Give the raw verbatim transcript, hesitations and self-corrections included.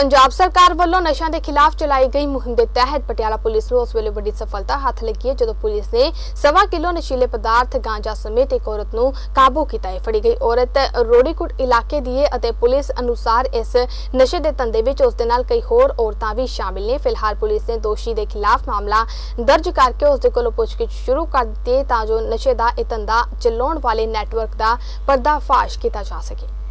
पंजाब सरकार वालों नशा के खिलाफ चलाई गई मुहिम के तहत पटियाला पुलिस को उस वेले बड़ी सफलता हाथ लगी है जदों पुलिस ने सवा किलो नशीले पदार्थ गांजा समेत एक औरत को काबू किया। फड़ी गई औरत रोड़ीकुट इलाके दी है और पुलिस अनुसार इस नशे के धंधे में उस दे नाल कई होर औरतां भी शामिल ने। फिलहाल पुलिस ने दोषी के खिलाफ मामला दर्ज करके उसके कोलों पुछगिछ शुरू कर दी तां जो नशे का यह धंधा चलाउण वाले नैटवर्क का पर्दाफाश किया जा सके।